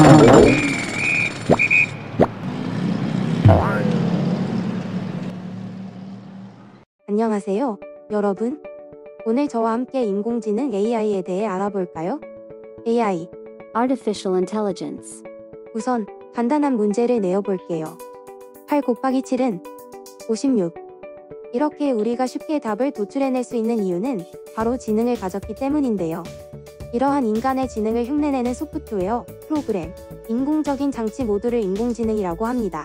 안녕하세요, 여러분. 오늘 저와 함께 인공지능 AI에 대해 알아볼까요? AI. Artificial Intelligence. 우선 간단한 문제를 내어볼게요. 8 곱하기 7은 56. 이렇게 우리가 쉽게 답을 도출해낼 수 있는 이유는 바로 지능을 가졌기 때문인데요. 이러한 인간의 지능을 흉내내는 소프트웨어, 프로그램, 인공적인 장치 모두를 인공지능이라고 합니다.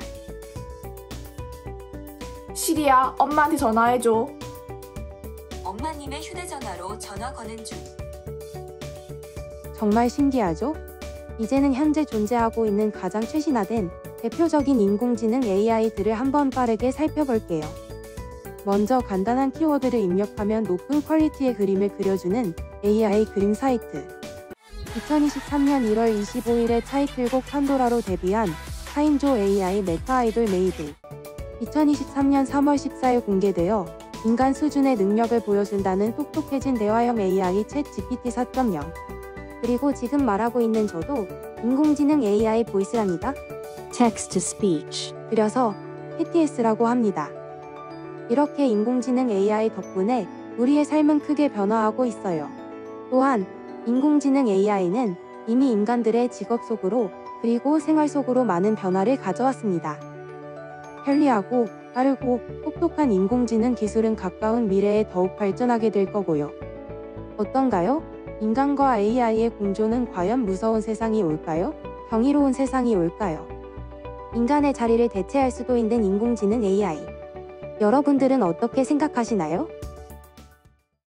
시리야, 엄마한테 전화해줘. 엄마님의 휴대전화로 전화 거는 중. 정말 신기하죠? 이제는 현재 존재하고 있는 가장 최신화된 대표적인 인공지능 AI들을 한번 빠르게 살펴볼게요. 먼저 간단한 키워드를 입력하면 높은 퀄리티의 그림을 그려주는 AI 그림 사이트. 2023년 1월 25일에 타이틀곡 판도라로 데뷔한 4인조 AI 메타 아이돌 메이드. 2023년 3월 14일 공개되어 인간 수준의 능력을 보여준다는 똑똑해진 대화형 AI 챗 GPT 4.0. 그리고 지금 말하고 있는 저도 인공지능 AI 보이스랍니다. Text to Speech. 그려서 TTS라고 합니다. 이렇게 인공지능 AI 덕분에 우리의 삶은 크게 변화하고 있어요. 또한 인공지능 AI는 이미 인간들의 직업 속으로 그리고 생활 속으로 많은 변화를 가져왔습니다. 편리하고 빠르고 똑똑한 인공지능 기술은 가까운 미래에 더욱 발전하게 될 거고요. 어떤가요? 인간과 AI의 공존은 과연 무서운 세상이 올까요? 경이로운 세상이 올까요? 인간의 자리를 대체할 수도 있는 인공지능 AI. 여러분들은 어떻게 생각하시나요?